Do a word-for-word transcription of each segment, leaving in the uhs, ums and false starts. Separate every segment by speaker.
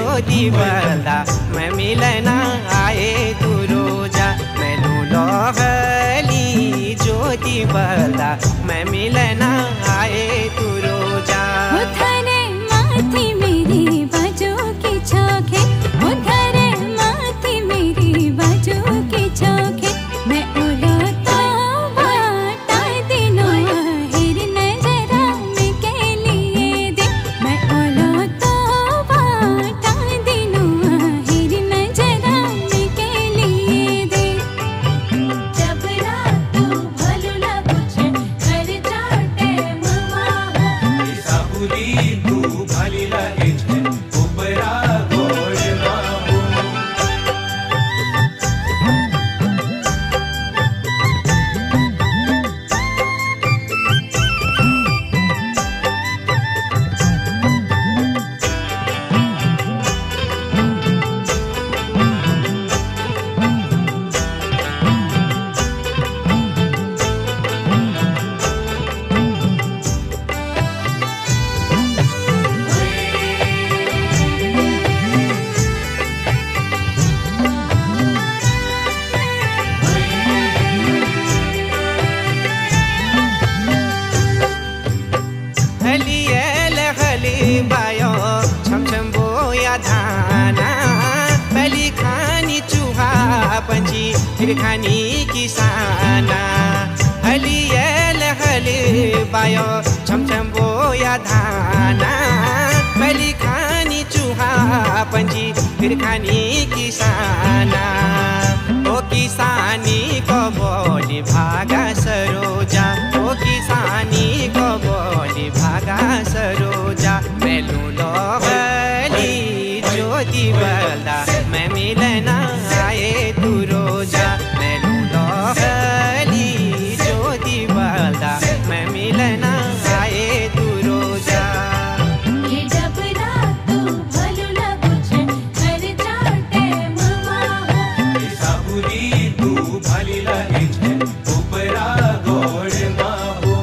Speaker 1: ज्योति बल्दा मैं मिलना आए तू रोजा मैं लूलो हली ज्योति बल्दा मैं मिलना आए तू रोजा।
Speaker 2: उधरे माथी मेरी बाजू की चौके उधरे माथी मेरी बाजू की चौके मैं ओलो तो बाटा दिनों हिर नजरा में के लिए दे मैं ओलो तो बाटा दिनों हिर नजरा में के लिए दे। जब रात तू भलू ना पूछे घर जाटे ममा हो
Speaker 3: साबुरी तू भली लगे छे उपरा गोड़ ना हो।
Speaker 1: हलियल हली बायो छम छम बोया धाना पहली खानी चूहा पंछी फिर खानी किसाना। हलियल हली बायो छम छम बोया धाना पहली खानी चूहा पंछी फिर खानी किसाना। ओ किसानी को बोली भागा सरोजा ओ किसानी को बोली भागा सरोजा मैं लूलो हली ज्योति बल्दा मैं मिलना आए तू रोजा मैं लूलो हली ज्योति बल्दा मैं मिलना आए तू रोजा।
Speaker 2: ये जब रात तू भलू ना पूछे घर जाटे ममा हो
Speaker 3: साबुरी तू भली लगे छे उपरा गोड़ ना हो।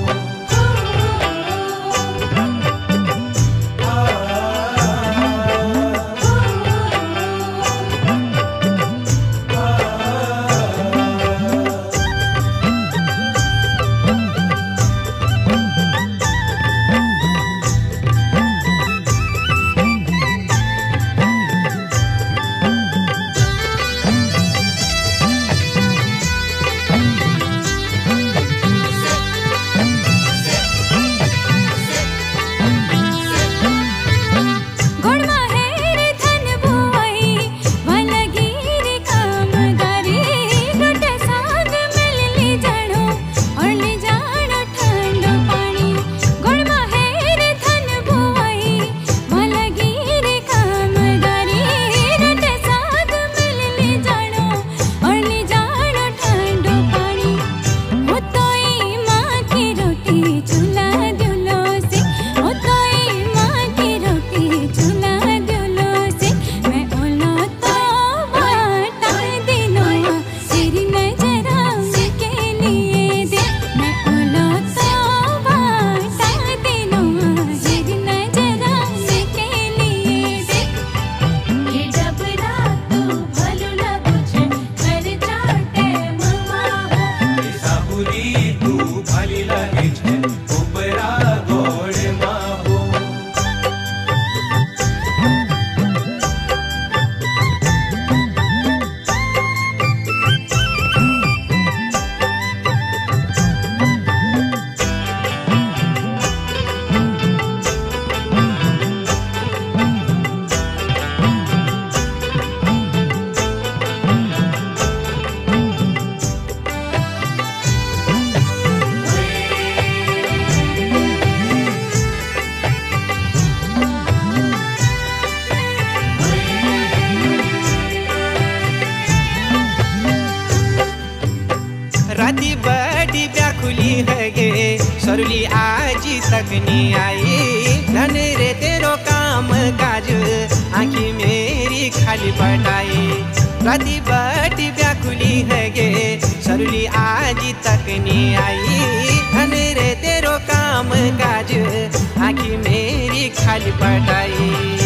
Speaker 1: राती बड़ी व्याकुली है गे सरुली आज तक नहीं आई धन रे तेरो काम काज आँखी मेरी खाली पटाई। राती बड़ी व्याकुली है गे सरुली आज तक नहीं आई धन रे तेरो काम काज आँखी मेरी खाली पटाई।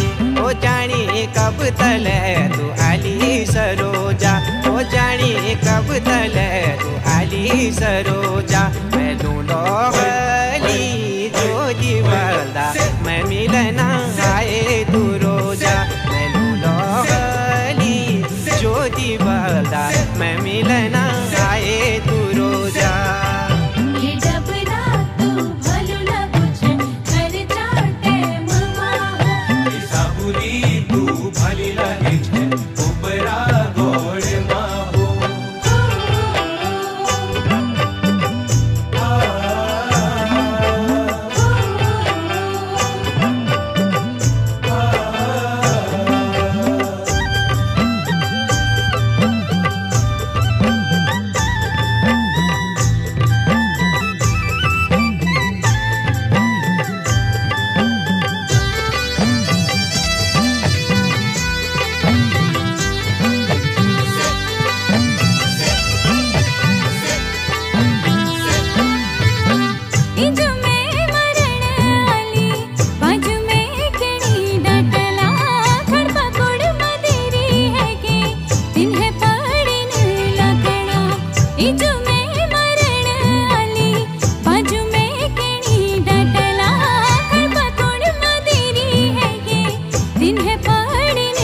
Speaker 1: ओ जानी कब तले तू आली सरोजा, ओ जानी कब तले तू आली सरोजा। मैं ढूंढो गली जोगी बलदा, मैं मिलना आए तू रोजा। मैं ढूंढो गली जोगी बलदा, मैं मिलना आए तू रोजा।
Speaker 2: ये डबरा तू भलू न बुझे खर्चा टेम माहो।
Speaker 3: साबुरी तू भली लगे छे उपरा गोड़ माहो।
Speaker 2: इजु में मरण आली बाजू में केणी डटला। खड़पा कोड़ मदेरी है के तिन्हे पड़िन लगना। इजु में मरण आली बाजू में केणी डटला। खड़पा कोड़ मदेरी है के तिन्हे पड़िन